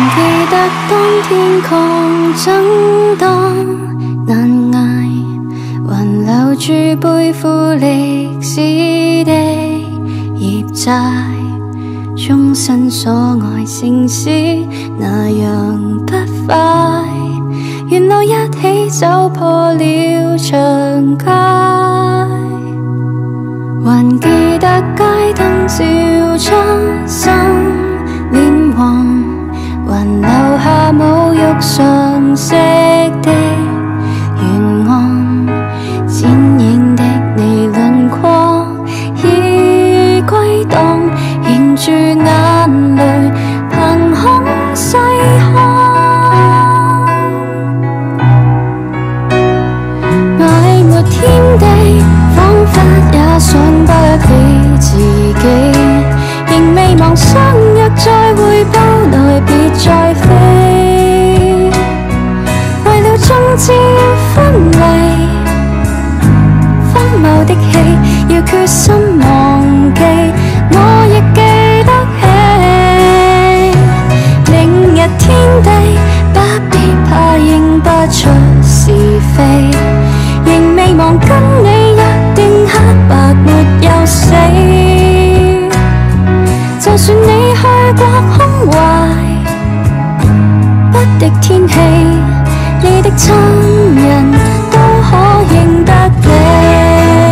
記得當天抗爭多難捱，還留住背負歷史的業債，終身所愛城市那樣不快，沿路一起走破了長街，還記得街燈照出心臉黃，還留下侮辱常識的懸案，剪影的你輪廓已歸檔，凝住眼淚憑空細看，埋沒天地，彷彿也想不起自己，仍未忘相約再會步來別再飛，為了終至分離，荒謬的戲要決心忘記，我亦記得起，明日天地不必怕認不出是非，仍未忘跟你約定黑白沒有死，就算你去過胸懷，不敵天氣，你的親人都可認得你。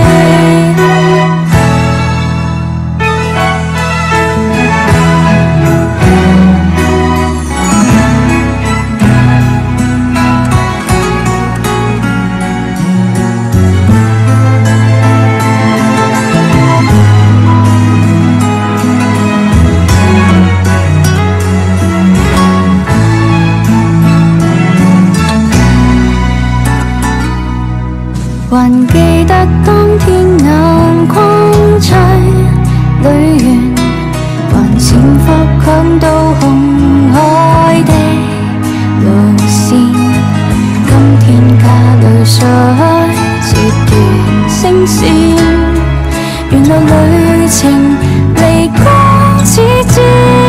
還記得當天眼眶吹淚緣，還潛伏強到紅海的路線，今天家淚水截斷聲線，原來旅程離光似箭，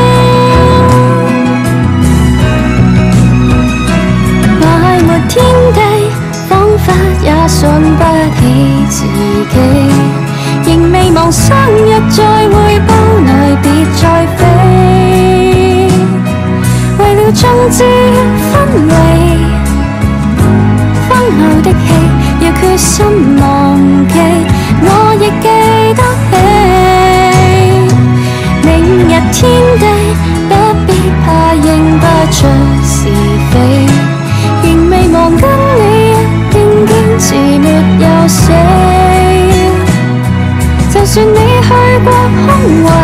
埋沒天地，彷彿也想不起自己，仍未忘相約再會步來別再飛，為了終至分離，荒謬的戲要決心忘記，我亦記得起，明日天地不必怕認不出是非，仍未忘跟你定堅持沒有死，就算你去過胸懷，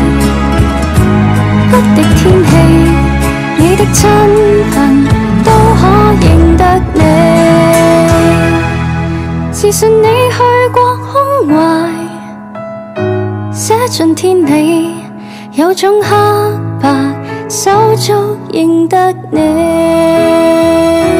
不敵天氣，你的親朋都可認得你，自信你去過胸懷，寫盡天理，有種黑白手足認得你。